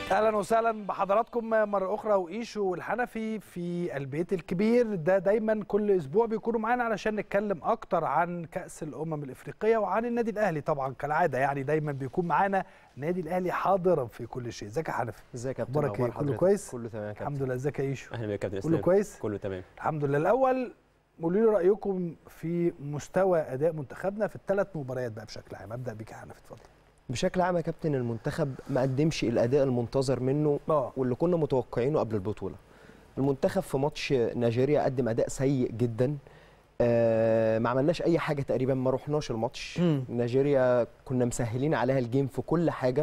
اهلا وسهلا بحضراتكم مره اخرى. وإيشو والحنفي في البيت الكبير ده دايما كل اسبوع بيكونوا معانا علشان نتكلم اكتر عن كأس الامم الافريقيه وعن النادي الاهلي. طبعا كالعاده يعني دايما بيكون معانا النادي الاهلي حاضرا في كل شيء. ازيك يا حنفي؟ ازيك يا كابتن؟ اخبارك ايه؟ كله كويس؟ كله تمام يا كابتن. الحمد لله. ازيك يا إيشو؟ اهلا بك يا كابتن. كله كويس؟ كله تمام الحمد لله. الاول قولوا لي رايكم في مستوى اداء منتخبنا في الثلاث مباريات بقى بشكل عام. ابدا بيك يا حنفي، اتفضل. بشكل عام يا كابتن، المنتخب ما قدمش الاداء المنتظر منه واللي كنا متوقعينه قبل البطوله. المنتخب في ماتش نيجيريا قدم اداء سيء جدا. ما عملناش اي حاجه تقريبا، ما رحناش الماتش. نيجيريا كنا مسهلين عليها الجيم في كل حاجه.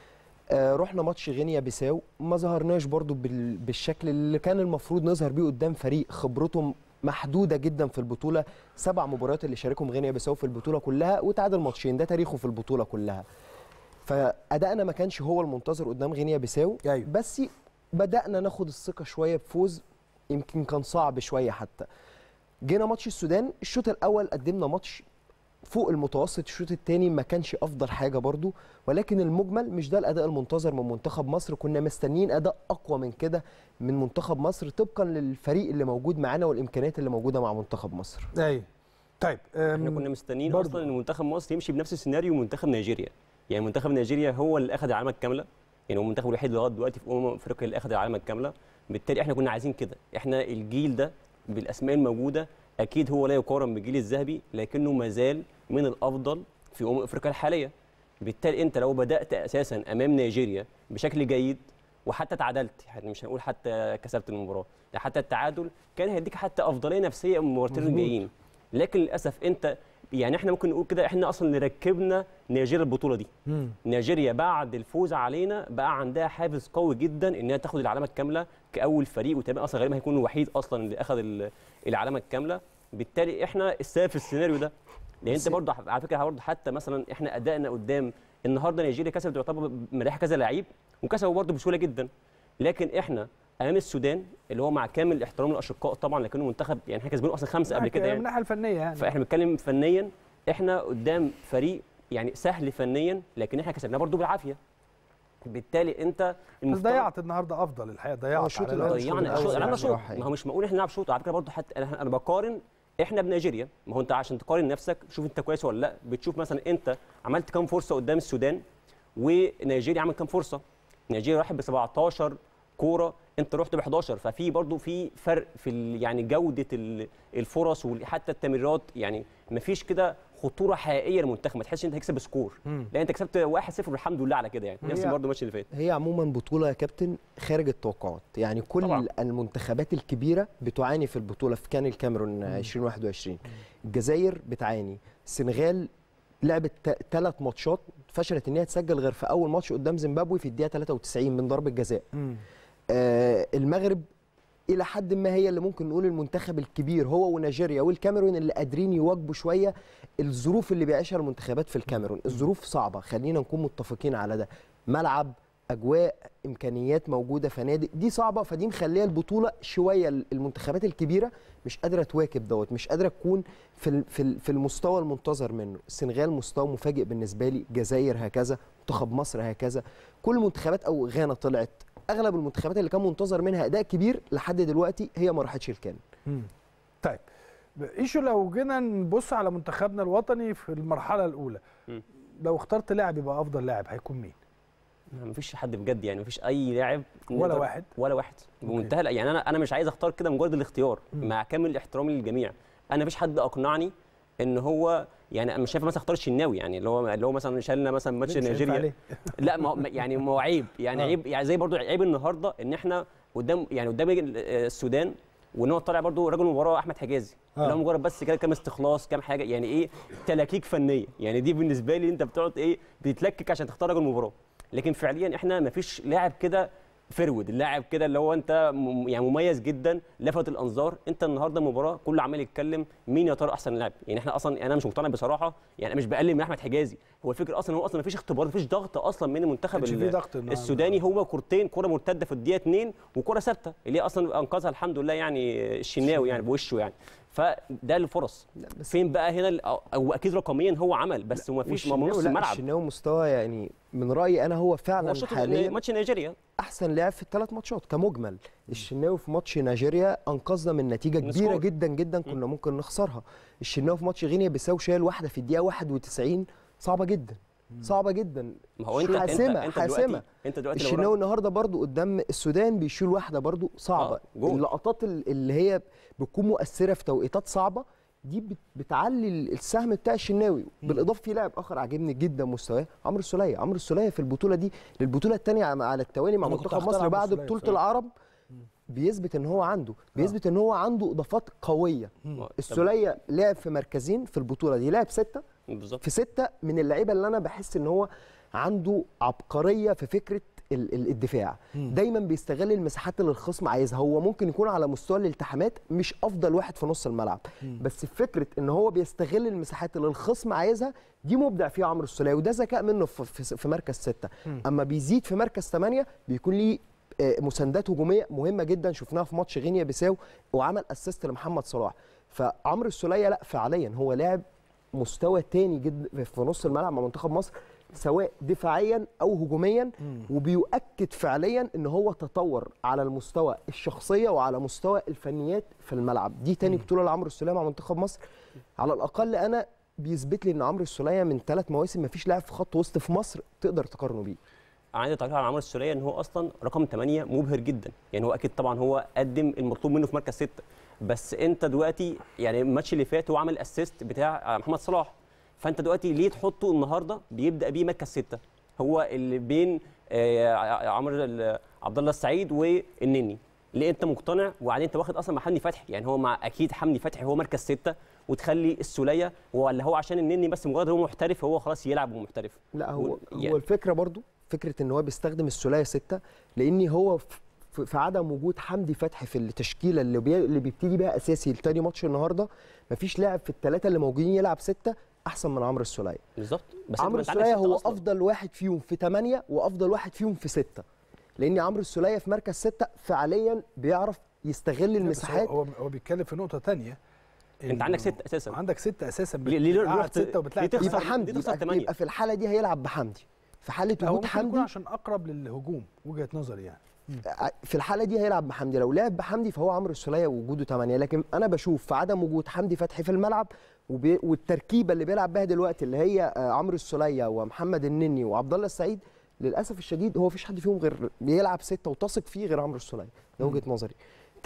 رحنا ماتش غينيا بيساو ما ظهرناش برضو بالشكل اللي كان المفروض نظهر بيه قدام فريق خبرته محدوده جدا في البطوله. 7 مباريات اللي شاركهم غينيا بيساو في البطوله كلها وتعادل ماتشين، ده تاريخه في البطوله كلها. فادائنا ما كانش هو المنتظر قدام غينيا بيساو. أيوة. بس بدانا ناخد الثقه شويه بفوز يمكن كان صعب شويه. حتى جينا ماتش السودان، الشوط الاول قدمنا ماتش فوق المتوسط، الشوط الثاني ما كانش افضل حاجه برضو، ولكن المجمل مش ده الاداء المنتظر من منتخب مصر. كنا مستنيين اداء اقوى من كده من منتخب مصر طبقا للفريق اللي موجود معانا والامكانيات اللي موجوده مع منتخب مصر. ايوه طيب. احنا كنا مستنيين اصلا ان منتخب مصر يمشي بنفس السيناريو منتخب نيجيريا. يعني منتخب نيجيريا هو اللي اخذ العلامه الكامله، يعني هو المنتخب الوحيد لغايه دلوقتي في افريقيا اللي اخذ العلامه الكامله. بالتالي احنا كنا عايزين كده. احنا الجيل ده بالاسماء الموجوده اكيد هو لا يقارن بالجيل الذهبي، لكنه ما زال من الافضل في افريقيا الحاليه. بالتالي انت لو بدات اساسا امام نيجيريا بشكل جيد وحتى تعادلت، يعني مش هنقول حتى كسبت المباراه، ده حتى التعادل كان هيديك حتى افضليه نفسيه من المباراتين الجايين. لكن للاسف انت يعني احنا ممكن نقول كده احنا اصلا اللي ركبنا نيجيريا البطوله دي. نيجيريا بعد الفوز علينا بقى عندها حافز قوي جدا انها تاخد العلامه الكامله كاول فريق، وتبقى اصلا غالبا هيكون الوحيد اصلا اللي اخذ العلامه الكامله. بالتالي احنا السبب في السيناريو ده. لان انت برضه على فكره برضه حتى مثلا احنا ادائنا قدام النهارده نيجيريا كسبت يعتبر مريحه كذا لعيب وكسبوا برضه بسهوله جدا. لكن احنا امام السودان اللي هو مع كامل احترام الاشقاء طبعا، لكنه منتخب يعني احنا كسبانين اصلا 5 قبل كده يعني من الناحيه الفنيه يعني. فاحنا بنتكلم فنيا احنا قدام فريق يعني سهل فنيا، لكن احنا كسبناه برضه بالعافيه. بالتالي انت بس ضيعت النهارده افضل الحقيقه. ضيعت الشوط الاول. ضيعنا شوط. ما هو مش معقول احنا نلعب شوط. على فكره برضه حتى انا بقارن احنا بنيجيريا. ما هو انت عشان تقارن نفسك شوف انت كويس ولا لا، بتشوف مثلا انت عملت كام فرصه قدام السودان ونيجيريا عمل كام فرصه. نيجيريا راحت ب 17 كوره، انت رحت ب 11. ففي برضه في فرق في يعني جوده الفرص وحتى التمريرات. يعني ما فيش كده خطوره حقيقيه للمنتخب، ما تحسش انت هتكسب سكور. لا انت كسبت 1-0 والحمد لله على كده. يعني نفس برضه الماتش اللي فات. هي عموما بطوله يا كابتن خارج التوقعات. يعني كل طبعا المنتخبات الكبيره بتعاني في البطوله. في كان الكاميرون 2021 الجزائر بتعاني، السنغال لعبت 3 ماتشات فشلت ان هي تسجل غير في اول ماتش قدام زيمبابوي في الدقيقه 93 من ضربه جزاء. المغرب الى حد ما هي اللي ممكن نقول المنتخب الكبير، هو ونيجيريا والكاميرون اللي قادرين يواجهوا شويه الظروف اللي بيعيشها المنتخبات في الكاميرون. الظروف صعبه، خلينا نكون متفقين على ده. ملعب، اجواء، امكانيات موجوده، فنادق، دي صعبه. فدي مخليه البطوله شويه المنتخبات الكبيره مش قادره تواكب دوت، مش قادره تكون في المستوى المنتظر منه. السنغال مستوى مفاجئ بالنسبه لي، الجزائر هكذا، منتخب مصر هكذا. كل المنتخبات او غانا طلعت، اغلب المنتخبات اللي كان منتظر منها اداء كبير لحد دلوقتي هي ما راحتش الكامل. طيب إيشو، لو جينا نبص على منتخبنا الوطني في المرحله الاولى، لو اخترت لاعب يبقى افضل لاعب هيكون مين؟ ما فيش حد بجد، يعني ما فيش اي لاعب ولا واحد بمنتهى يعني انا مش عايز اختار كده مجرد الاختيار. مع كامل احترامي للجميع، انا ما فيش حد اقنعني ان هو يعني انا مش شايف مثلا اختار الشناوي، يعني اللي هو مثلا شالنا مثلا ماتش نيجيريا. لا يعني ما هو عيب يعني عيب يعني زي برضو عيب النهارده ان احنا قدام السودان وان هو طالع برضو رجل مباراه احمد حجازي اللي هو مجرد بس كده كام استخلاص كام حاجه، يعني ايه تلاكيك فنيه. يعني دي بالنسبه لي انت بتقعد ايه بتتلكك عشان تختار رجل مباراه. لكن فعليا احنا ما فيش لاعب كده فرود، اللاعب كده اللي هو انت يعني مميز جدا لفت الانظار. انت النهارده المباراه كله عمال يتكلم مين يا ترى احسن لاعب. يعني احنا اصلا انا مش مقتنع بصراحه، يعني انا مش بقلل من احمد حجازي. هو الفكره اصلا هو اصلا ما فيش اختبار، ما فيش ضغط اصلا من المنتخب السوداني. هو كورتين، كوره مرتده في الدقيقه 2 وكوره ثابته اللي هي اصلا انقذها الحمد لله يعني الشناوي يعني بوشه يعني. فده الفرص. فين بقى هنا او اكيد رقميا هو عمل، بس ما فيش نص الملعب. الشناوي مستوى يعني من رايي انا هو فعلا حاليا ماتش نيجيريا احسن لاعب في الثلاث ماتشات كمجمل. الشناوي في ماتش نيجيريا انقذنا من نتيجه كبيره جدا جدا كنا ممكن نخسرها. الشناوي في ماتش غينيا بيساو شال واحده في الدقيقه 91 صعبه جدا صعبه جدا. ما هو انت حاسمه انت دلوقتي الشناوي النهارده برضو قدام السودان بيشيل واحده برضو صعبه. اللقطات اللي هي بتكون مؤثره في توقيتات صعبه دي بتعلي السهم بتاع الشناوي. بالاضافه في لاعب اخر عاجبني جدا مستواه عمرو السوليه. عمرو السوليه في البطوله دي للبطوله الثانيه على التوالي مع منتخب مصر بعد بطوله العرب بيثبت ان هو عنده اضافات قويه. السوليه لعب في مركزين في البطوله دي، لعب 6 في 6 من اللعيبه اللي انا بحس ان هو عنده عبقريه في فكره الدفاع. دايما بيستغل المساحات اللي الخصم عايزها. هو ممكن يكون على مستوى الالتحامات مش افضل واحد في نص الملعب، بس فكره ان هو بيستغل المساحات اللي الخصم عايزها دي مبدع فيها عمرو السوليه، وده ذكاء منه في مركز 6. اما بيزيد في مركز 8 بيكون ليه مساندات هجوميه مهمه جدا، شفناها في ماتش غينيا بيساو وعمل اسيست لمحمد صلاح. فعمرو السوليه لا فعليا هو لاعب مستوى تاني جدا في نص الملعب مع منتخب مصر سواء دفاعيا او هجوميا، وبيؤكد فعليا ان هو تطور على المستوى الشخصيه وعلى مستوى الفنيات في الملعب. دي تاني بطوله لعمرو السوليه مع منتخب مصر. على الاقل انا بيثبت لي ان عمرو السوليه من 3 مواسم ما فيش لاعب في خط وسط في مصر تقدر تقارنه بيه. عندي تعليق على عمرو السوليه ان هو اصلا رقم 8 مبهر جدا. يعني هو اكيد طبعا هو قدم المطلوب منه في مركز 6، بس انت دلوقتي يعني الماتش اللي فات هو عمل اسيست بتاع محمد صلاح، فانت دلوقتي ليه تحطه النهارده بيبدا بيه مركز 6 هو اللي بين عبد الله السعيد والنني؟ ليه انت مقتنع وبعدين انت واخد اصلا مع حمدي فتحي؟ يعني هو مع اكيد حمدي فتحي هو مركز 6 وتخلي السوليه ولا هو عشان النني بس مجرد هو محترف هو خلاص يلعب ومحترف؟ لا هو الفكره برضو فكره ان هو بيستخدم السوليه 6 لان هو في عدم وجود حمدي فتحي في التشكيله اللي بيبتدي بيها اساسي لتاني ماتش النهارده مفيش لاعب في الثلاثه اللي موجودين يلعب 6 احسن من عمرو السوليه. بالظبط. بس عمرو السوليه هو افضل واحد فيهم في 8 وافضل واحد فيهم في 6، لان عمرو السوليه في مركز 6 فعليا بيعرف يستغل المساحات. هو بيتكلم في نقطه ثانيه. انت عندك 6 اساسا. عندك 6 اساسا. ليه رحت 6 وبتلعب يبقى حمدي يبقى في الحاله دي هيلعب بحمدي في حاله وجود حمدي عشان اقرب للهجوم وجهه نظري يعني. في الحاله دي هيلعب بحمدي. لو لعب بحمدي فهو عمرو السوليه وجوده 8، لكن انا بشوف في عدم وجود حمدي فتحي في الملعب والتركيبه اللي بيلعب بها دلوقتي اللي هي عمرو السوليه ومحمد النني وعبد الله السعيد، للاسف الشديد هو مفيش حد فيهم غير بيلعب 6 وتثق فيه غير عمرو السوليه. ده وجهه نظري.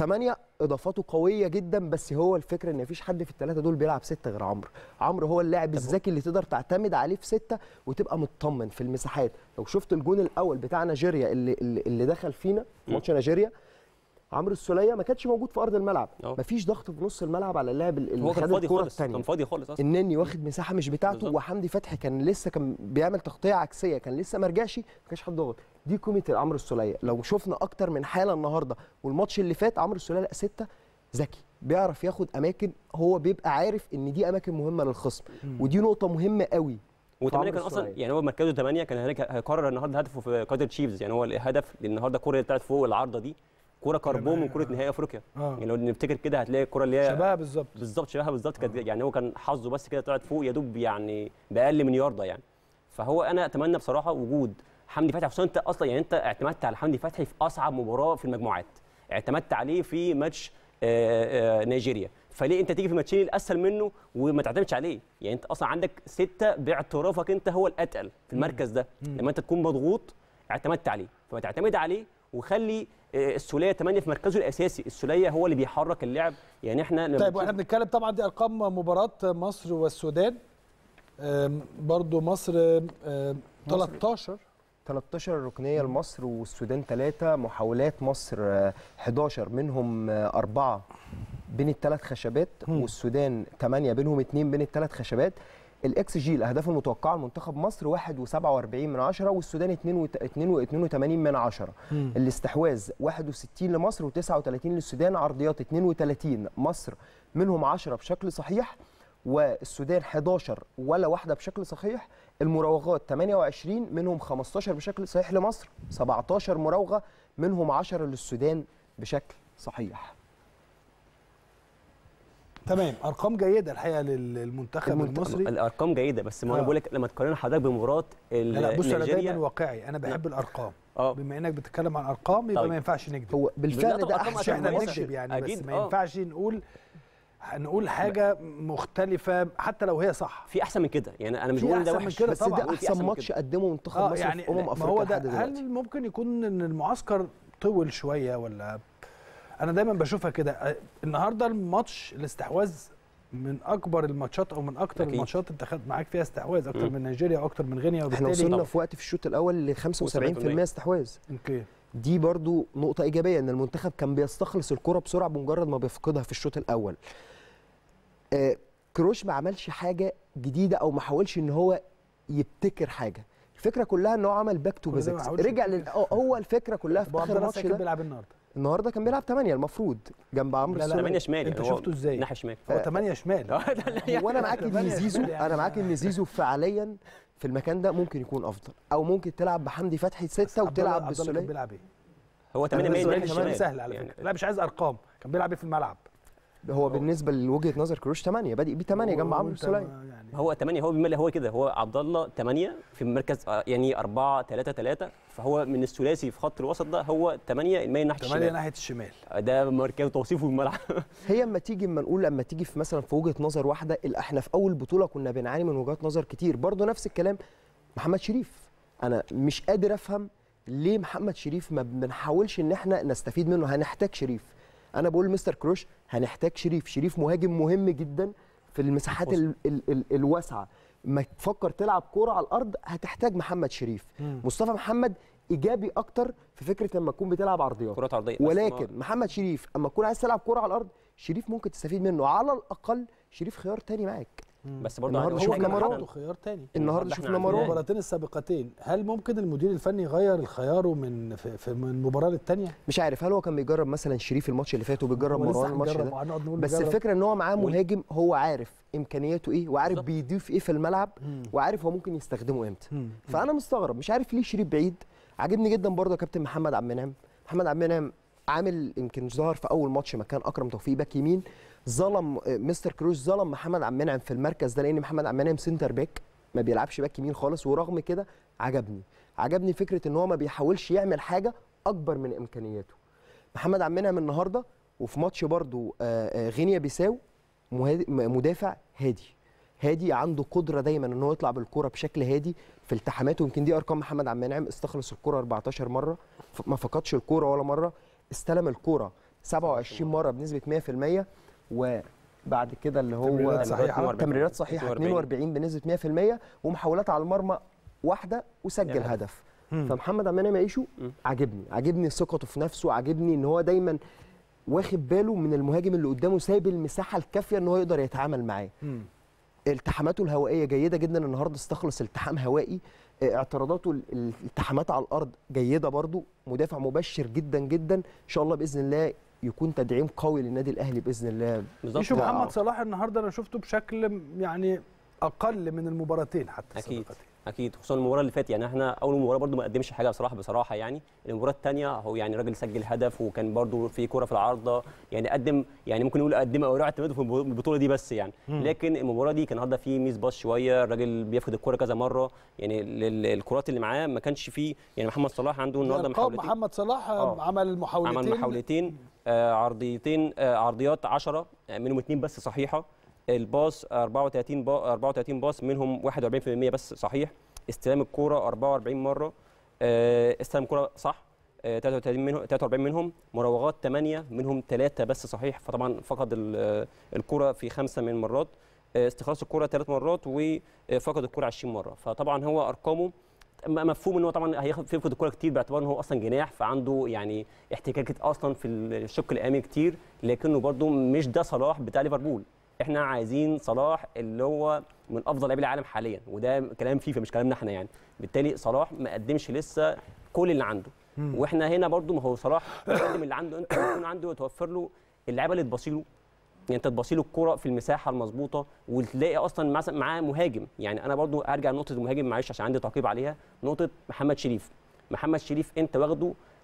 8 اضافاته قويه جدا، بس هو الفكره ان مفيش حد في الثلاثه دول بيلعب 6 غير عمرو. عمرو هو اللاعب الذكي اللي تقدر تعتمد عليه في 6 وتبقى مطمن في المساحات. لو شفت الجون الاول بتاع نيجيريا اللي دخل فينا في ماتش نيجيريا، عمرو السوليه ما كانش موجود في ارض الملعب، مفيش ضغط في نص الملعب على اللاعب اللي خد الكوره الثانيه، كان فاضي خالص اصلا. النني واخد مساحه مش بتاعته، وحمدي فتحي كان لسه بيعمل تغطيه عكسيه، كان لسه ما رجعش، ما كانش حد ضغط. دي قيمه عمرو السوليه. لو شفنا اكتر من حاله النهارده والماتش اللي فات، عمرو السوليه لا 6 ذكي، بيعرف ياخد اماكن، هو بيبقى عارف ان دي اماكن مهمه للخصم، ودي نقطه مهمه قوي. و8 كان اصلا يعني هو مركزه 8 كان هيقرر النهارده هدفه في كايزر تشيفز. يعني هو الهدف النهارده الكوره اللي طلعت فوق العارضه دي كوره كربون من كوره نهائي افريقيا. يعني لو نفتكر كده هتلاقي الكوره اللي هي شبهها بالظبط شبهها بالظبط. كانت يعني هو كان حظه بس كده طلعت فوق يا دوب يعني باقل من يارده يعني. فهو انا اتمنى بصراحه وجود حمدي فتحي، خصوصا انت اصلا يعني انت اعتمدت على حمدي فتحي في اصعب مباراه في المجموعات، اعتمدت عليه في ماتش نيجيريا، فليه انت تيجي في ماتشين الاسهل منه وما تعتمدش عليه؟ يعني انت اصلا عندك 6 باعترافك انت هو الاتقل في المركز ده. لما انت تكون مضغوط اعتمدت عليه، فما تعتمد عليه وخلي السوليه 8 في مركزه الاساسي. السوليه هو اللي بيحرك اللعب. يعني احنا طيب واحنا بنتكلم طبعا دي ارقام مباراه مصر والسودان. برضو مصر 13 ركنيه لمصر، والسودان 3 محاولات. مصر 11 منهم 4 بين الثلاث خشبات، والسودان 8 بينهم 2 بين الثلاث خشبات. الاكس جي الاهداف المتوقعه لمنتخب مصر 1.47 والسودان 2.82. الاستحواذ 61 لمصر و39 للسودان. عرضيات 32 مصر منهم 10 بشكل صحيح، والسودان 11 ولا واحده بشكل صحيح. المراوغات 28 منهم 15 بشكل صحيح لمصر، 17 مراوغه منهم 10 للسودان بشكل صحيح. تمام. ارقام جيده الحقيقه للمنتخب المصري. الارقام جيده، بس ما انا بقول لك لما تقارن حضرتك بمباراه لا بص انا دايما واقعي، انا بحب الارقام. بما انك بتتكلم عن ارقام يبقى ما ينفعش نكذب. هو بالفعل ده احسن احنا نكذب يعني، بس ما ينفعش نقول حاجه مختلفه حتى لو هي صح. في احسن من كده يعني، انا مش بقول ده وحش، بس ده احسن ماتش قدمه منتخب مصر يعني في افريقيا لحد دلوقتي. هل ممكن يكون ان المعسكر طول شويه، ولا انا دايما بشوفها كده؟ النهارده الماتش الاستحواذ من اكبر الماتشات او من اكتر الماتشات انت خدت معاك فيها استحواذ اكتر من نيجيريا واكتر من غينيا، وبالتالي احنا وصلنا في وقت في الشوط الاول ل 75% استحواذ. اوكي، دي برضو نقطه ايجابيه ان المنتخب كان بيستخلص الكره بسرعه بمجرد ما بيفقدها في الشوط الاول. كروش ما عملش حاجه جديده او ما حاولش ان هو يبتكر حاجه، الفكره كلها ان هو عمل باك تو بيزكس، رجع هو الفكره كلها في اخر ماتش ده. بيلعب النهارده كان بيلعب 8 المفروض جنب عمرو السولية. 8 شمال، انت شفته ازاي؟ ناحيه شمال، هو 8 شمال. وانا معاك ان زيزو، زيزو فعليا في المكان ده ممكن يكون افضل، او ممكن تلعب بحمدي فتحي 6 وتلعب بالسولية. بيلعب ايه؟ هو 8 ناحيه الشمال سهل على فكره. لا مش عايز ارقام، كان بيلعب ايه في الملعب؟ هو بالنسبه لوجهه نظر كروش 8 بادئ ب 8 جنب عمرو السولية. يعني هو 8 هو بيملي هو كده، هو عبد الله 8 في مركز يعني 4-3-3، فهو من الثلاثي في خط الوسط ده هو 8 المايل ناحيه الشمال. 8 ناحيه الشمال ده مركز توصيفه الملعب. هي اما نقول لما تيجي في مثلا في وجهه نظر واحده، احنا في اول بطوله كنا بنعاني من وجهات نظر كتير، برضه نفس الكلام محمد شريف. انا مش قادر افهم ليه محمد شريف ما بنحاولش ان احنا نستفيد منه. هنحتاج شريف، انا بقول مستر كروش هنحتاج شريف مهاجم مهم جدا في المساحات الواسعه. ما تفكر تلعب كوره على الارض هتحتاج محمد شريف. مصطفى محمد ايجابي اكتر في فكره لما تكون بتلعب عرضيات، كرات عرضيه، ولكن محمد شريف اما تكون عايز تلعب كوره على الارض شريف ممكن تستفيد منه، على الاقل شريف خيار تاني معاك. بس برضه النهارده شفنا مروان خيار تاني، النهارده شفنا مروان. المباراتين السابقتين هل ممكن المدير الفني يغير خياره من مباراه للثانيه؟ مش عارف هل هو كان بيجرب مثلا شريف الماتش اللي فات وبيجرب مروان الماتش ده، بس الفكره ان هو معاه مهاجم هو عارف امكانياته ايه وعارف بيضيف ايه في الملعب وعارف هو ممكن يستخدمه امتى. فانا مستغرب مش عارف ليه شريف بعيد. عاجبني جدا برضه يا كابتن محمد عبد المنعم عامل يمكن ظهر في اول ماتش مكان اكرم توفيق باك يمين، ظلم مستر كروش ظلم محمد عبد المنعم في المركز ده، لان محمد عبد المنعم سنتر باك ما بيلعبش باك يمين خالص، ورغم كده عجبني فكره ان هو ما بيحاولش يعمل حاجه اكبر من امكانياته. محمد عبد المنعم النهارده وفي ماتش برضو غينيا بيساو مدافع هادي عنده قدره دايما ان هو يطلع بالكره بشكل هادي في التحاماته. يمكن دي ارقام محمد عبد المنعم، استخلص الكره 14 مره، ما فقدش الكره ولا مره، استلم الكره 27 مره بنسبه 100%، وبعد كده اللي هو تمريرات صحيحه 42 بنسبه 100%، ومحاولات على المرمى واحده وسجل هدف. فمحمد عبد المنعم يعيشه عاجبني ثقته في نفسه، عاجبني ان هو دايما واخد باله من المهاجم اللي قدامه، سايب المساحه الكافيه ان هو يقدر يتعامل معاه. التحاماته الهوائيه جيده جدا، النهارده استخلص التحام هوائي. اعتراضاته الالتحامات على الارض جيده برضو، مدافع مبشر جدا جدا، ان شاء الله باذن الله يكون تدعيم قوي للنادي الاهلي باذن الله. يشوف محمد صلاح النهارده انا شفته بشكل يعني اقل من المباراتين حتى. اكيد خصوصا المباراه اللي فاتت، يعني احنا اول مباراه برده ما قدمش حاجه بصراحه يعني. المباراه الثانيه هو يعني راجل سجل هدف، وكان برده في كوره في العارضه، يعني قدم، يعني ممكن نقول قدم اوراق اعتماده في البطوله دي بس يعني. لكن المباراه دي كان النهارده في ميس باص شويه، الراجل بياخد الكوره كذا مره، يعني الكرات اللي معاه ما كانش فيه. يعني محمد صلاح عنده النهارده محمد صلاح عمل محاولتين عرضيات 10 منهم 2 بس صحيحه. الباص 34 باص منهم 41% بس صحيح. استلام الكوره 44 مره استلم الكوره صح 43 منهم. مراوغات 8 منهم 3 بس صحيح، فطبعا فقد الكوره في 5 من المرات. استخلاص الكوره 3 مرات وفقد الكوره 20 مره. فطبعا هو ارقامه مفهوم ان هو طبعا هيفقد الكوره كتير باعتبار ان هو اصلا جناح، فعنده يعني احتكاكات اصلا في الشق الامامي كتير، لكنه برده مش ده صلاح بتاع ليفربول. احنا عايزين صلاح اللي هو من افضل لاعبي العالم حاليا، وده كلام فيفا مش كلامنا احنا يعني. بالتالي صلاح ما قدمش لسه كل اللي عنده، واحنا هنا برضو ما هو صلاح بيقدم اللي عنده. انت يكون عنده وتوفر له اللعيبه اللي تباصي له، يعني انت تباصي له الكوره في المساحه المظبوطه، وتلاقي اصلا معاه مهاجم. يعني انا برضو ارجع لنقطه المهاجم معلش عشان عندي تعقيب عليها، نقطه محمد شريف انت واخده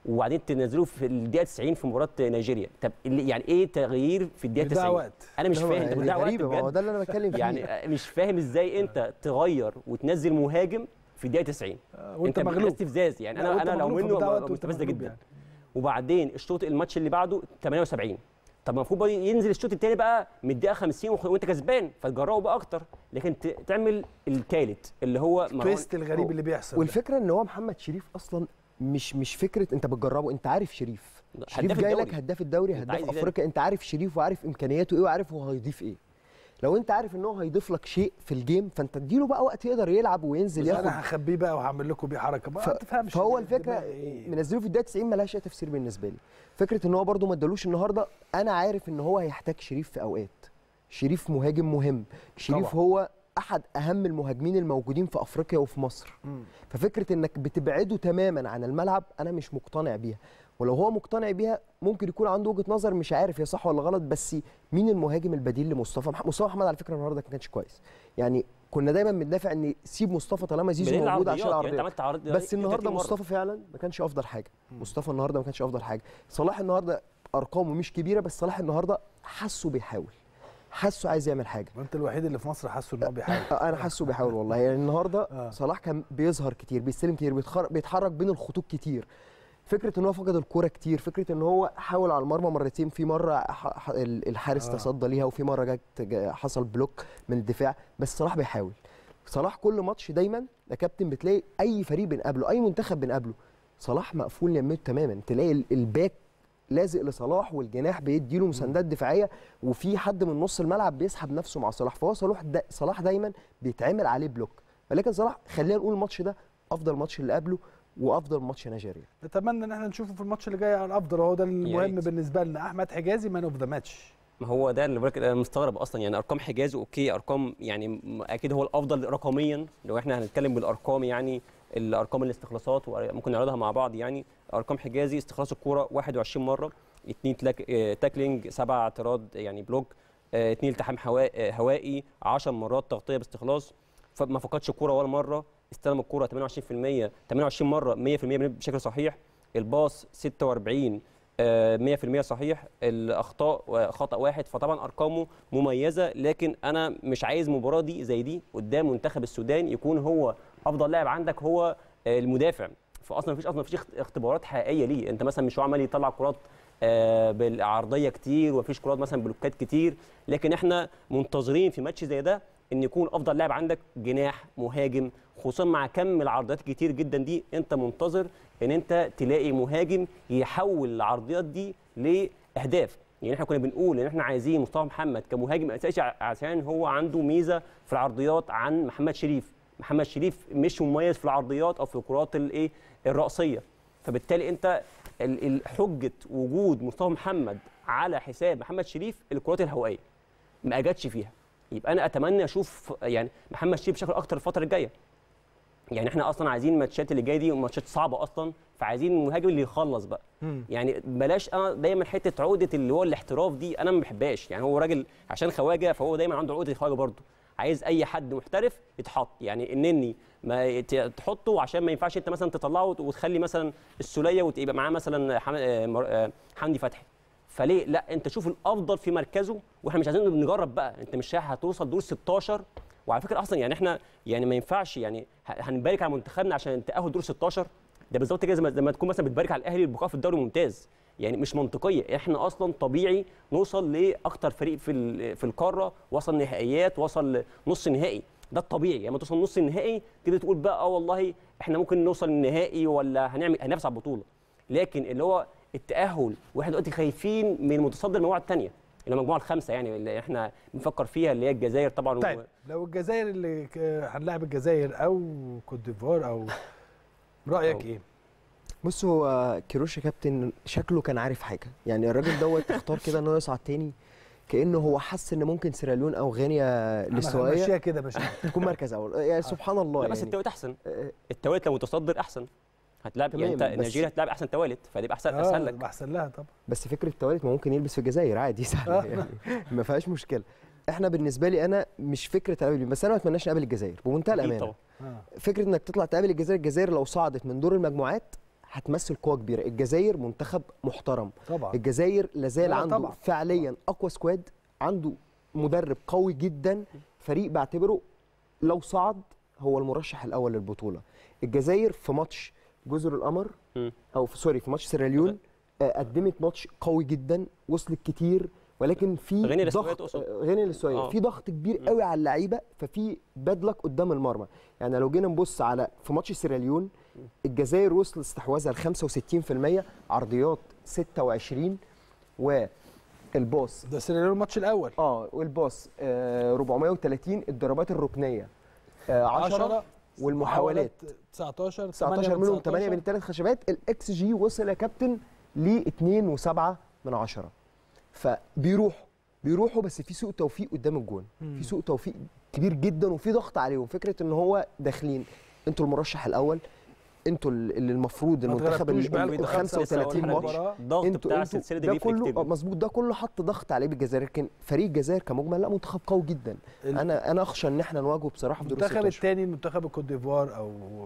وبعدين تنزله في الدقيقه 90 في مباراه نيجيريا. طب يعني ايه تغيير في الدقيقه 90؟ وقت. انا مش فاهم. انت بتضيع وقت بجد. ده اللي انا بتكلم فيه. يعني مش فاهم ازاي انت تغير وتنزل مهاجم في الدقيقه 90 وانت مغلوب. استفزاز يعني. انا لو منه مستفز جدا يعني. وبعدين الماتش اللي بعده 78. طب المفروض ينزل الشوط الثاني بقى من الدقيقه 50 وانت كسبان فتجربه بقى اكتر، لكن تعمل الثالث اللي هو التويست الغريب اللي بيحصل. والفكره ان هو محمد شريف اصلا مش فكره انت بتجربه، انت عارف شريف جاي لك هداف الدوري، هداف افريقيا، انت عارف شريف وعارف امكانياته ايه وعارف هو هيضيف ايه. لو انت عارف ان هو هيضيف لك شيء في الجيم فانت اديله بقى وقت يقدر يلعب وينزل ياخد. انا هخبيه بقى وهعمل لكم بيه حركه ما تفهمش. فهو الفكره منزله في الدقيقه 90 ملهاش اي تفسير بالنسبه لي. فكره ان هو برده ما ادالوش النهارده، انا عارف ان هو هيحتاج شريف في اوقات. شريف مهاجم مهم، شريف طبعا. هو احد اهم المهاجمين الموجودين في افريقيا وفي مصر. ففكره انك بتبعده تماما عن الملعب انا مش مقتنع بيها، ولو هو مقتنع بيها ممكن يكون عنده وجهه نظر مش عارف هي صح ولا غلط. بس مين المهاجم البديل لمصطفى محمد؟ على فكره النهارده ما كانش كويس، يعني كنا دايما بندافع ان سيب مصطفى طالما زيزو موجود عشان العرضيات يعني. بس النهارده مصطفى فعلا ما كانش افضل حاجه. مصطفى النهارده ما كانش افضل حاجه. صلاح النهارده ارقامه مش كبيره، بس صلاح النهارده حاسه بيحاول، حاسه عايز يعمل حاجه. وانت الوحيد اللي في مصر حاسه ان هو بيحاول. انا حاسه بيحاول والله. يعني النهارده صلاح كان بيظهر كتير، بيستلم كتير، بيتحرك بين الخطوط كتير. فكره ان هو فقد الكوره كتير، فكره ان هو حاول على المرمى مرتين، في مره الحارس تصدى ليها وفي مره حصل بلوك من الدفاع، بس صلاح بيحاول. صلاح كل ماتش دايما يا كابتن بتلاقي اي فريق بنقابله، اي منتخب بنقابله، صلاح مقفول يمته تماما. تلاقي الباك لازق لصلاح والجناح بيديله مساندات دفاعيه، وفي حد من نص الملعب بيسحب نفسه مع صلاح. فهو صلاح دايما بيتعمل عليه بلوك. ولكن صلاح خلينا نقول الماتش ده افضل ماتش اللي قبله وافضل ماتش نيجيريا. نتمنى ان احنا نشوفه في الماتش اللي جاي على الافضل، هو ده المهم بالنسبه لنا. احمد حجازي مان اوف ذا ماتش. ما هو ده اللي بقولك انا مستغرب اصلا. يعني ارقام حجازي اوكي، ارقام يعني اكيد هو الافضل رقميا لو احنا هنتكلم بالارقام، يعني الارقام الاستخلاصات وممكن نعرضها مع بعض. يعني ارقام حجازي: استخلاص الكوره 21 مره، 2 تاكلينج، 7 اعتراض يعني بلوك، 2 التحام هوائي، 10 مرات تغطيه باستخلاص، ما فقدش الكوره ولا مره، استلم الكوره 28%، 28 مره 100% بشكل صحيح، الباص 46 100% صحيح، الاخطاء خطا واحد. فطبعا ارقامه مميزه، لكن انا مش عايز مباراه دي زي دي قدام منتخب السودان يكون هو افضل لاعب عندك هو المدافع. فاصلا مفيش اختبارات حقيقيه ليه. انت مثلا مش هو عمال يطلع كرات بالعرضيه كتير ومفيش كرات مثلا بلوكات كتير، لكن احنا منتظرين في ماتش زي ده ان يكون افضل لاعب عندك جناح مهاجم، خصوصا مع كم العرضيات كتير جدا دي. انت منتظر ان انت تلاقي مهاجم يحول العرضيات دي لاهداف. يعني احنا كنا بنقول ان احنا عايزين مصطفى محمد كمهاجم اساسي عشان هو عنده ميزه في العرضيات عن محمد شريف. محمد شريف مش مميز في العرضيات او في الكرات الرأسيه، فبالتالي انت حجه وجود مصطفى محمد على حساب محمد شريف الكرات الهوائيه ما اجتش فيها. يبقى انا اتمنى اشوف يعني محمد شريف بشكل اكتر الفتره الجايه. يعني احنا اصلا عايزين الماتشات اللي جايه دي ماتشات صعبه اصلا، فعايزين المهاجم اللي يخلص بقى. يعني بلاش انا دايما حته عقده اللي هو الاحتراف دي انا ما بحبهاش. يعني هو راجل عشان خواجه فهو دايما عنده عقده خواجه برضه، عايز اي حد محترف يتحط. يعني انني ما تحطه عشان ما ينفعش انت مثلا تطلعه وتخلي مثلا السوليه وتبقى معاه مثلا حمدي فتحي. فليه لا، انت شوف الافضل في مركزه، واحنا مش عايزين نجرب بقى. انت مش هتوصل دور 16. وعلى فكره اصلا يعني احنا يعني ما ينفعش يعني هنبارك على منتخبنا عشان تاهل دور 16. ده بالظبط كده زي ما تكون مثلا بتبارك على الاهلي البقاء في الدوري الممتاز. يعني مش منطقيه. احنا اصلا طبيعي نوصل لاكتر فريق في القاره وصل نهائيات، وصل نص نهائي. ده الطبيعي. يعني لما توصل نص النهائي تبتدي تقول بقى والله احنا ممكن نوصل النهائي ولا هننافس على البطوله. لكن اللي هو التاهل واحنا دلوقتي خايفين من متصدر المجموعه الثانيه اللي المجموعه الخامسه يعني اللي احنا بنفكر فيها اللي هي الجزائر طبعا. طيب لو الجزائر اللي هنلاعب الجزائر او كوت ديفوار او رايك ايه؟ بص هو كيروش يا كابتن شكله كان عارف حاجه. يعني الراجل دوت اختار كده انه يصعد تاني كانه هو حس ان ممكن سيراليون او غينيا الاستوائيه ماشيه كده ماشي تكون مركز اول. يعني سبحان الله. لا بس يعني التوالت احسن. التوالت لو متصدر احسن هتلاعب يعني انت نيجيريا هتلاعب احسن توالت فهيبقى اسهل لك. احسن لها طبعا. بس فكره التوالت ما ممكن يلبس في الجزائر عادي سهله يعني ما فيهاش مشكله. احنا بالنسبه لي انا مش فكره تقابل، بس انا ما اتمناش نقابل الجزائر بمنتهى الامانه. فكره انك تطلع تقابل الجزائر لو صعدت من دور المجموعات هتمثل قوه كبيره. الجزائر منتخب محترم طبعا، الجزائر لازال عنده طبعا. فعليا اقوى سكواد، عنده مدرب قوي جدا، فريق بعتبره لو صعد هو المرشح الاول للبطوله. الجزائر في ماتش جزر القمر او في ماتش سيراليون قدمت ماتش قوي جدا، وصلت كتير، ولكن في ضغط غينيا الاستوائيه في ضغط كبير قوي على اللعيبه، ففي باد لك قدام المرمى. يعني لو جينا نبص على في ماتش سيراليون الجزائر وصل استحواذها ل 65%، عرضيات 26، والباص ده سيراليون الماتش الاول والباص 430، الضربات الركنيه 10 والمحاولات 19 منهم 8 من الثلاث خشبات. الاكس جي وصل يا كابتن ل 2.7. فبيروحوا بس في سوء توفيق قدام الجون، في سوء توفيق كبير جدا، وفي ضغط عليهم. فكره ان هو داخلين انتوا المرشح الاول، انتوا اللي المفروض المنتخب اللي 35 ماتش، الضغط بتاع السلسله دي كله مظبوط، ده كله حط ضغط عليه بالجزائر. لكن فريق الجزائر كمجمل لا، منتخب قوي جدا. انا اخشى ان احنا نواجهه بصراحه في دور المنتخب الثاني المنتخب الكوت ديفوار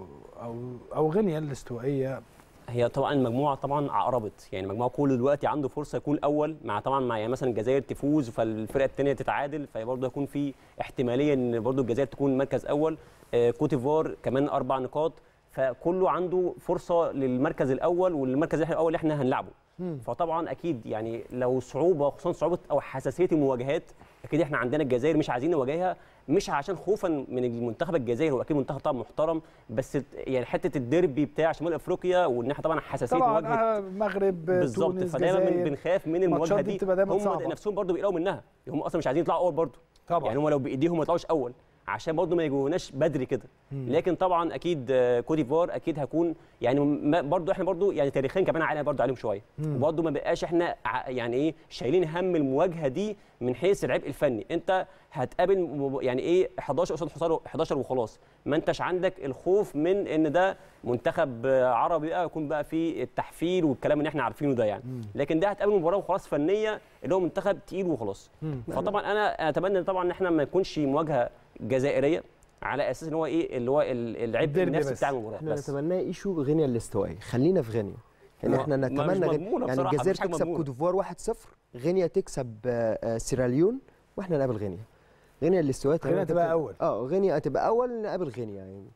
او غينيا الاستوائيه. هي طبعا المجموعه طبعا عقربت، يعني المجموعه كله دلوقتي عنده فرصه يكون الاول، مع طبعا مع يعني مثلا الجزائر تفوز فالفرقه الثانيه تتعادل، فبرضه هيكون في احتماليه ان برضه الجزائر تكون مركز اول، كوت ديفوار كمان 4 نقاط، فكله عنده فرصه للمركز الاول والمركز الاول اللي احنا هنلعبه. فطبعا اكيد يعني لو صعوبه، خصوصا صعوبه او حساسيه المواجهات، اكيد احنا عندنا الجزائر مش عايزين نواجهها، مش عشان خوفا من المنتخب الجزائري، هو اكيد منتخب طبعا محترم، بس يعني حته الديربي بتاع شمال افريقيا، وان احنا طبعا حساسيه مواجهه المغرب بالظبط، فدايما بنخاف من المواجهه دي. هم نفسهم برضو بيقلقوا منها، هم اصلا مش عايزين يطلعوا اول برضو طبعا، يعني هم لو بايديهم ما يطلعوش اول عشان برضه ما يجوناش بدري كده. لكن طبعا اكيد كوت ديفوار اكيد هيكون يعني برضه احنا برضه يعني تاريخيا كمان عالي برضه عليهم شويه، وبرضه ما بقاش احنا يعني ايه شايلين هم المواجهه دي من حيث العبء الفني. انت هتقابل يعني ايه 11 قصاد 11 وخلاص، ما انتش عندك الخوف من ان ده منتخب عربي بقى يكون بقى فيه التحفيل والكلام اللي احنا عارفينه ده يعني. لكن ده هتقابل مباراه وخلاص فنيه اللي هو منتخب تقيل وخلاص. فطبعا انا اتمنى طبعا ان احنا ما يكونش مواجهه جزائريه على اساس ان هو ايه اللي هو العبء النفسي بتاع المباراه. احنا نتمناه ايشو غينيا الاستوائيه، خلينا في غينيا. يعني احنا نتمنى يعني الجزائر تكسب كوت ديفوار 1-0، غينيا تكسب سيراليون، واحنا نقابل غينيا. غينيا الاستوائيه غينيا هتبقى اول، غينيا هتبقى اول، نقابل غينيا يعني.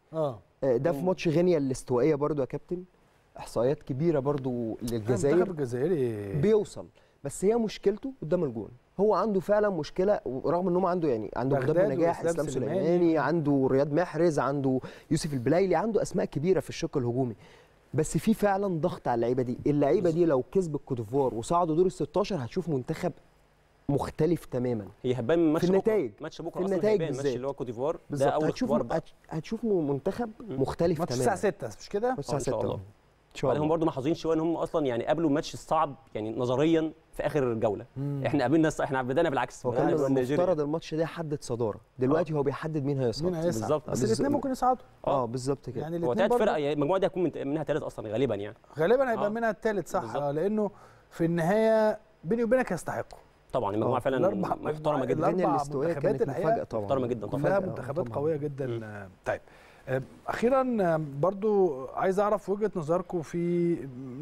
ده في ماتش غينيا الاستوائيه برضو يا كابتن، احصائيات كبيره برضو للجزائر. المنتخب الجزائري بيوصل، بس هي مشكلته قدام الجون. هو عنده فعلا مشكله، رغم ان هم عنده قدام نجاح، اسلام سليماني، عنده رياض محرز، عنده يوسف البلايلي، عنده اسماء كبيره في الشق الهجومي، بس في فعلا ضغط على اللعيبه دي. اللعيبه دي لو كسبت كوت ديفوار وصعدوا دور ال16 هتشوف منتخب مختلف تماما. هي هتبان من في النتائج، ماتش بكره اصلا هيبان الماتش اللي هو كوت ديفوار ده اول اختبار بقى. هتشوف منتخب مختلف تماما. الساعه 6 مش كده؟ الساعه 6 هم برضه محظوظين شويه ان هم اصلا يعني قابلوا الماتش الصعب يعني نظريا في اخر جوله. احنا قابلنا احنا بدانا بالعكس، هو كان المفترض الماتش ده يحدد صداره، دلوقتي هو بيحدد مين هيصعد بالظبط، بس الاثنين ممكن يصعدوا. بالظبط كده. يعني هو 3 فرق، يعني المجموعه دي هتكون منها 3 اصلا غالبا، يعني غالبا هيبقى منها الثالث صح. لانه في النهايه بيني وبينك يستحقوا طبعا. المجموعه فعلا محترمه جدا. غينيا الاستوائيه كانت مفاجاه طبعا، محترمه جدا طبعا، كلها منتخبات قويه جدا. طيب اخيرا برضو عايز اعرف وجهه نظركم في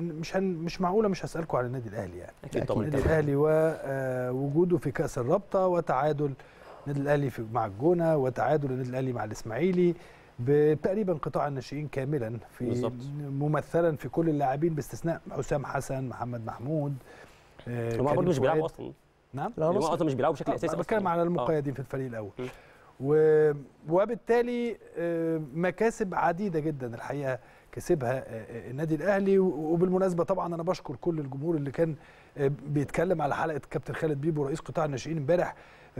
مش معقوله مش هسالكم على النادي الاهلي، يعني اكيد طبعا النادي الاهلي ووجوده في كاس الرابطه، وتعادل النادي الاهلي مع الجونه، وتعادل النادي الاهلي مع الاسماعيلي بتقريبا قطاع الناشئين كاملا، في بالزبط. ممثلا في كل اللاعبين باستثناء حسام حسن، محمد محمود، هم برضه مش بيلعبوا اصلا. نعم، هم اصلا مش بيلعبوا بشكل اساسي اصلا. بتكلم على المقيدين في الفريق الاول. وبالتالي مكاسب عديده جدا الحقيقه كسبها النادي الاهلي. وبالمناسبه طبعا انا بشكر كل الجمهور اللي كان بيتكلم على حلقه كابتن خالد بيبو رئيس قطاع الناشئين امبارح.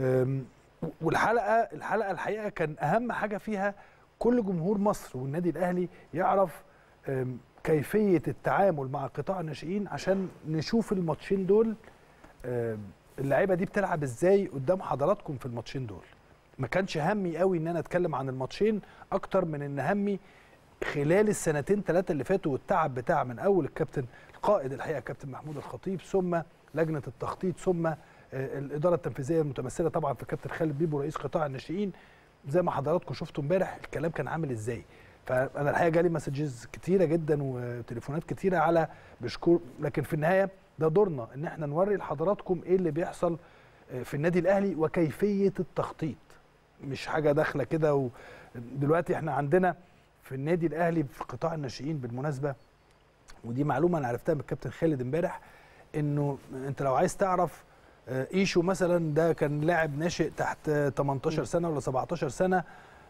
والحلقه الحقيقه كان اهم حاجه فيها كل جمهور مصر والنادي الاهلي يعرف كيفيه التعامل مع قطاع الناشئين، عشان نشوف الماتشين دول اللعيبه دي بتلعب ازاي قدام حضراتكم في الماتشين دول. ما كانش همي قوي ان انا اتكلم عن الماتشين اكتر من ان همي خلال السنتين 3 اللي فاتوا، والتعب بتاع من اول الكابتن القائد الحقيقه كابتن محمود الخطيب، ثم لجنه التخطيط، ثم الاداره التنفيذيه المتمثله طبعا في كابتن خالد بيبو رئيس قطاع الناشئين. زي ما حضراتكم شفتوا امبارح الكلام كان عامل ازاي. فانا الحقيقه جالي مسجز كتيره جدا وتليفونات كتيره على بشكور، لكن في النهايه ده دورنا ان احنا نوري لحضراتكم ايه اللي بيحصل في النادي الاهلي وكيفيه التخطيط، مش حاجه داخله كده. ودلوقتي احنا عندنا في النادي الاهلي في قطاع الناشئين بالمناسبه، ودي معلومه انا عرفتها من الكابتن خالد امبارح، انه انت لو عايز تعرف ايشو مثلا ده كان لاعب ناشئ تحت 18 سنه ولا 17 سنه،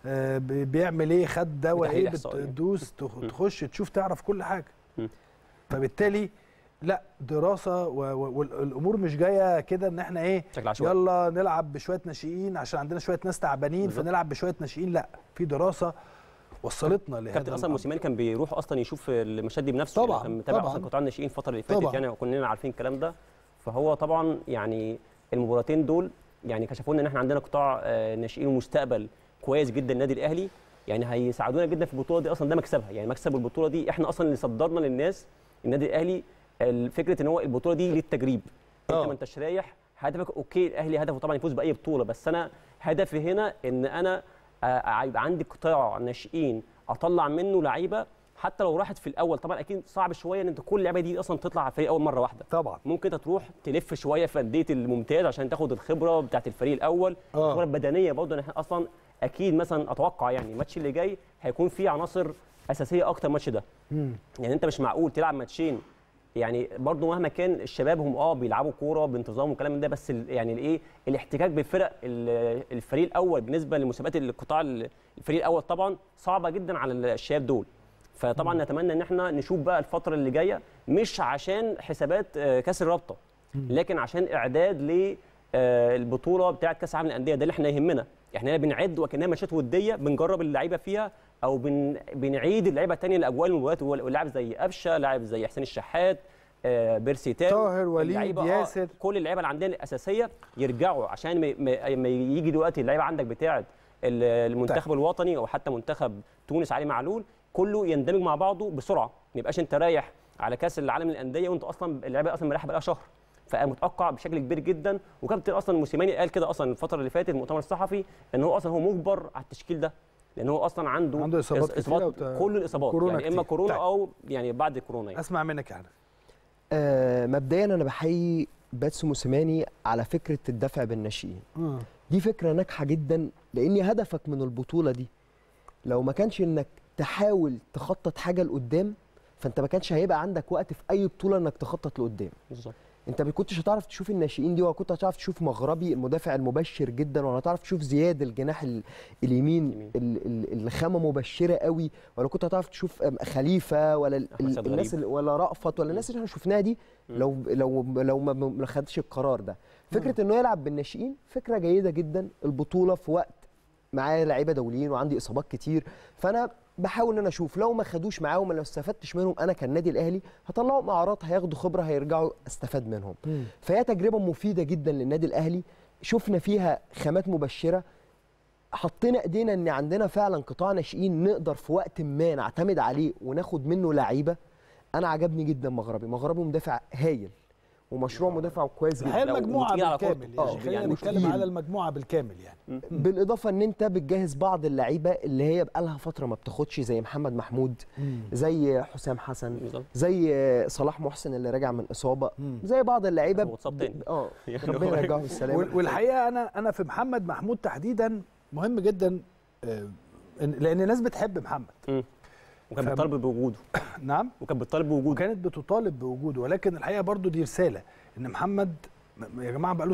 بيعمل ايه، خد دواء ايه، بتدوس تخش تشوف تعرف كل حاجه. فبالتالي لا، دراسه والامور مش جايه كده ان احنا ايه يلا نلعب بشويه ناشئين عشان عندنا شويه ناس تعبانين فنلعب بشويه ناشئين، لا، في دراسه وصلتنا لهذا. كابتن اصلا موسيماني كان بيروح اصلا يشوف المشاهد دي بنفسه، طبعا كان متابع اصلا قطاع الناشئين الفتره اللي فاتت يعني، وكلنا عارفين الكلام ده. فهو طبعا يعني المباراتين دول يعني كشفوا لنا ان احنا عندنا قطاع ناشئين ومستقبل كويس جدا النادي الاهلي، يعني هيساعدونا جدا في البطوله دي. اصلا ده مكسبها، يعني مكسب البطوله دي احنا اصلا اللي صدرنا للناس النادي الاهلي فكره ان هو البطوله دي للتجريب. انت ما انتش رايح هدفك اوكي، الاهلي هدفه طبعا يفوز باي بطوله، بس انا هدفي هنا ان انا يبقى عندي قطاع ناشئين اطلع منه لعيبه، حتى لو راحت في الاول طبعا اكيد صعب شويه ان انت كل اللعيبه دي اصلا تطلع على الفريق اول مره واحده. طبعا ممكن انت تروح تلف شويه في انديه الممتاز عشان تاخد الخبره بتاعه الفريق الاول، الخبره البدنيه برضه. ان احنا اصلا اكيد مثلا اتوقع يعني الماتش اللي جاي هيكون فيه عناصر اساسيه اكتر الماتش ده. يعني انت مش معقول تلعب ماتشين، يعني برضه مهما كان الشباب هم بيلعبوا كوره بانتظام وكلام من ده، بس يعني الايه الاحتكاك بالفرق الفريق الاول بالنسبه لمسابقات القطاع الفريق الاول طبعا صعبه جدا على الشباب دول. فطبعا نتمنى ان احنا نشوف بقى الفتره اللي جايه مش عشان حسابات كاس الرابطه، لكن عشان اعداد للبطوله بتاعه كاس العالم للانديه. ده اللي احنا يهمنا، احنا بنعد وكانها ماتشات وديه بنجرب اللعيبه فيها، او بنعيد اللعيبه الثانيه لاجواء المباريات، ولاعب زي قفشه، لاعب زي حسين الشحات، بيرسي تاو، طاهر، وليد، ياسر، كل اللعيبه اللي عندنا الاساسيه يرجعوا، عشان ما يجي دلوقتي اللعيبه عندك بتاعه المنتخب الوطني او حتى منتخب تونس علي معلول كله يندمج مع بعضه بسرعه، ما يبقاش انت رايح على كاس العالم للانديه وانت اصلا اللعيبه اصلا مريحه بقى شهر. فمتوقع بشكل كبير جدا، وكابتن اصلا موسيماني قال كده اصلا الفتره اللي فاتت المؤتمر الصحفي ان هو اصلا هو مجبر على التشكيل ده، لان هو اصلا عنده اصابات كل الاصابات، يعني اما كورونا او يعني بعد كورونا يعني. اسمع منك يعني. مبدئيا انا بحيي باتسو موسيماني على فكره الدفع بالناشئين. دي فكره ناجحه جدا، لان هدفك من البطوله دي لو ما كانش انك تحاول تخطط حاجه لقدام، فانت ما كانش هيبقى عندك وقت في اي بطوله انك تخطط لقدام. بالظبط. انت ما كنتش هتعرف تشوف الناشئين دي، ولا كنت هتعرف تشوف مغربي المدافع المبشر جدا، ولا هتعرف تشوف زياد الجناح اليمين اللي خامه مبشره قوي، ولا كنت هتعرف تشوف خليفه ولا الناس ولا رأفت ولا الناس اللي احنا شفناها دي لو ما خدتش القرار ده. فكره انه يلعب بالناشئين فكره جيده جدا. البطوله في وقت معايا لعيبه دوليين وعندي اصابات كتير، فانا بحاول ان انا اشوف لو ما خدوش معاهم، لو استفدتش منهم انا كالنادي الاهلي هطلعهم اعراض، هياخدوا خبره، هيرجعوا استفاد منهم. فهي تجربه مفيده جدا للنادي الاهلي، شفنا فيها خامات مبشره، حطينا ايدينا ان عندنا فعلا قطاع ناشئين نقدر في وقت ما نعتمد عليه وناخد منه لعيبه. انا عجبني جدا مغربي مدافع هايل ومشروع مدافع كويس جدا. المجموعه بالكامل خلينا نتكلم على المجموعه بالكامل يعني. بالاضافه ان انت بتجهز بعض اللعيبه اللي هي بقالها فتره ما بتاخدش، زي محمد محمود، زي حسام حسن، زي صلاح محسن اللي راجع من اصابه، زي بعض اللعيبه ربنا يرجعه بالسلامه. والحقيقه انا في محمد محمود تحديدا مهم جدا، لان الناس بتحب محمد وكانت بتطالب بوجوده. نعم، وكانت بتطالب بوجوده، وكانت بتطالب بوجوده، ولكن الحقيقه برضو دي رساله ان محمد يا جماعه بقى له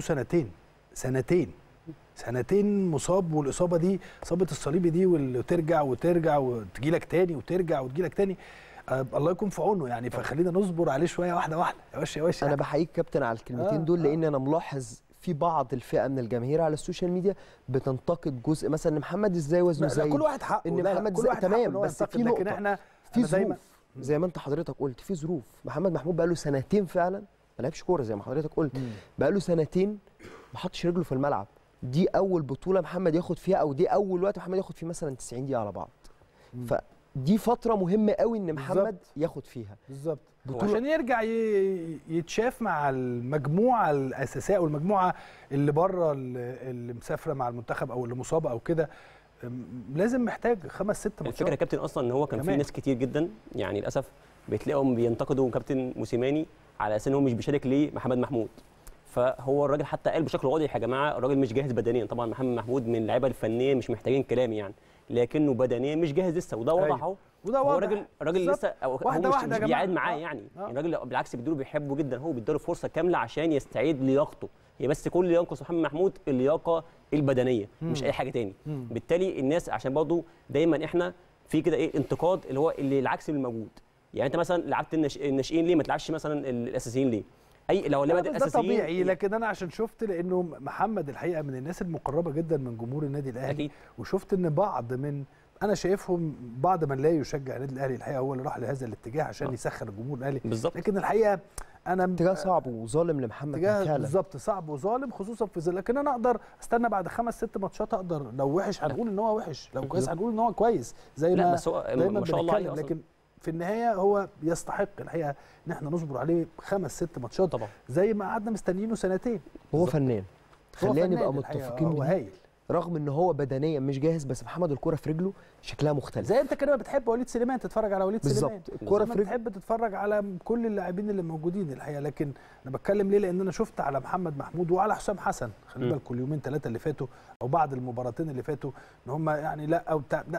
سنتين مصاب، والاصابه دي اصابه الصليبي دي وترجع وتجي لك تاني وترجع وتجي لك تاني. الله يكون في عونه يعني. فخلينا نصبر عليه شويه، واحده واحده يا باشا. انا بحييك كابتن على الكلمتين دول، لان انا ملاحظ في بعض الفئه من الجماهير على السوشيال ميديا بتنتقد جزء مثلا ان محمد ازاي وزنه زايد، كل واحد حقه، ان محمد زي تمام، بس في نقطه، لكن احنا في ظروف زي ما انت حضرتك قلت، في ظروف. محمد محمود بقى له سنتين فعلا ما لعبش كوره زي ما حضرتك قلت، بقى له سنتين ما حطش رجله في الملعب. دي اول بطوله محمد ياخد فيها، او دي اول وقت محمد ياخد فيه مثلا 90 دقيقه على بعض. فدي فتره مهمه قوي ان محمد ياخد فيها بالظبط، عشان يرجع يتشاف مع المجموعه الاساسيه او المجموعه اللي بره اللي مسافره مع المنتخب او اللي مصابه او كده. لازم محتاج 5 6 ماتشات. الفكره يا كابتن اصلا ان هو كان في ناس كتير جدا يعني للاسف بتلاقيهم بينتقدوا كابتن موسيماني على اساس ان هو مش بيشارك ليه محمد محمود. فهو الراجل حتى قال بشكل واضح يا جماعه الراجل مش جاهز بدنيا. طبعا محمد محمود من اللعيبه الفنيه مش محتاجين كلام يعني، لكنه بدنيا مش جاهز لسه، وده واضح اهو. وده واضح. هو الراجل لسه واحدة هو مش بيعاد معاه يعني. يعني الراجل بالعكس بيديله بيحبه جدا، هو بيديله فرصه كامله عشان يستعيد لياقته. هي بس كل اللي ينقص محمد محمود اللياقه البدنيه مش اي حاجه تاني. بالتالي الناس عشان برضه دايما احنا في كده ايه انتقاد اللي هو اللي العكس من الموجود. يعني انت مثلا لعبت الناشئين ليه ما تلعبش مثلا الاساسيين ليه؟ لو لعبت الاساسيين ده طبيعي، لكن انا عشان شفت لانه محمد الحقيقه من الناس المقربه جدا من جمهور النادي الاهلي أكيد. وشفت ان بعض من انا شايفهم بعض من لا يشجع النادي الاهلي الحقيقه هو اللي راح لهذا الاتجاه عشان يسخر الجمهور الاهلي بالظبط. لكن الحقيقه انا اتجاه صعب وظالم لمحمد فعلا بالظبط، صعب وظالم خصوصا في لكن انا اقدر استنى بعد 5 6 ماتشات اقدر لو وحش هنقول ان هو وحش، لو كويس هنقول ان هو كويس زي ما بس هو ما شاء الله عليه. لكن في النهايه هو يستحق الحقيقه ان احنا نصبر عليه 5 6 ماتشات طبعا زي ما قعدنا مستنيينه سنتين. هو فنان، خلينا نبقى متفقين هو هايل رغم ان هو بدنيا مش جاهز، بس محمد الكرة في رجله شكلها مختلف. زي انت كده بتحب وليد سليمان تتفرج على وليد سليمان بالظبط، الكرة في رجله بتحب تتفرج على كل اللاعبين اللي موجودين الحقيقه. لكن انا بتكلم ليه؟ لان انا شفت على محمد محمود وعلى حسام حسن خلي بالك اليومين 3 اللي فاتوا او بعد المباراتين اللي فاتوا ان هم يعني لا او لا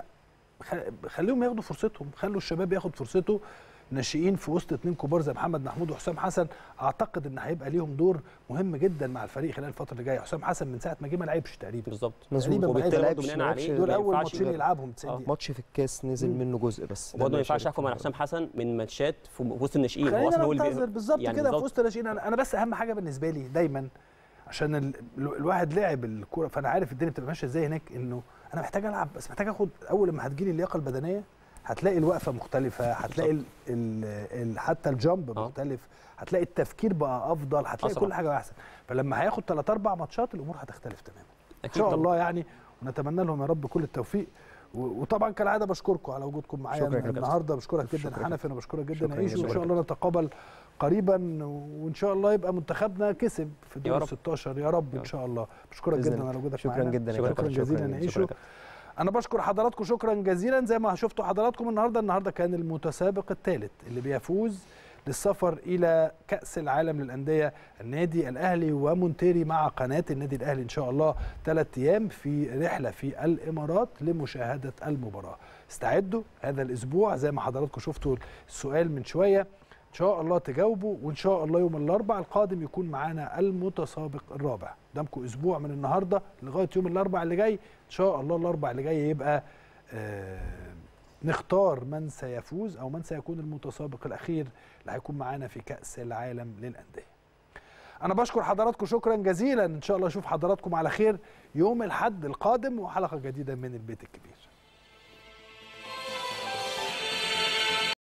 خليهم ياخدوا فرصتهم، خلوا الشباب ياخد فرصته. ناشئين في وسط 2 كبار زي محمد محمود وحسام حسن اعتقد ان هيبقى ليهم دور مهم جدا مع الفريق خلال الفتره اللي جايه. حسام حسن من ساعه ما جه ما لعبش تقريبا بالظبط وبالتالي دول اول ماتشين يلعبهم 90 دقيقه. ماتش في الكاس نزل منه جزء بس برضه ما ينفعش احكم على حسام حسن من ماتشات في وسط الناشئين. هو اصلا هو اللي بالظبط يعني كده في وسط الناشئين. انا بس اهم حاجه بالنسبه لي دايما عشان الواحد لعب الكوره فانا عارف الدنيا بتبقى ماشيه ازاي هناك، انه انا محتاج العب بس محتاج اخد اول لما هتجيلي اللياقه البدنيه هتلاقي الوقفه مختلفه، هتلاقي حتى الجامب مختلف، هتلاقي التفكير بقى افضل، هتلاقي كل حاجه احسن. فلما هياخد 3 4 ماتشات الامور هتختلف تماما ان شاء الله يعني. ونتمنى لهم يا رب كل التوفيق. وطبعا كالعاده بشكركم على وجودكم معايا النهارده. بشكرك جدا حنفي، انا بشكرك جدا عيشو، وان شاء الله نتقابل قريبا وان شاء الله يبقى منتخبنا كسب في دور 16 يا رب ان شاء الله. بشكرك جدا على وجودك معانا. شكرا جزيلا عيشو. انا بشكر حضراتكم شكرا جزيلا. زي ما شفتوا حضراتكم النهارده كان المتسابق الثالث اللي بيفوز للسفر الى كأس العالم للأندية النادي الأهلي ومونتيري مع قناة النادي الأهلي ان شاء الله 3 ايام في رحلة في الامارات لمشاهدة المباراة. استعدوا هذا الاسبوع زي ما حضراتكم شفتوا السؤال من شوية ان شاء الله تجاوبوا، وان شاء الله يوم الاربعاء القادم يكون معانا المتسابق الرابع. قدامكم اسبوع من النهارده لغايه يوم الاربعاء اللي جاي ان شاء الله. الاربعاء اللي جاي يبقى نختار من سيفوز او من سيكون المتسابق الاخير اللي هيكون معانا في كأس العالم للأندية. انا بشكر حضراتكم شكرا جزيلا. ان شاء الله اشوف حضراتكم على خير يوم الاحد القادم وحلقه جديده من البيت الكبير.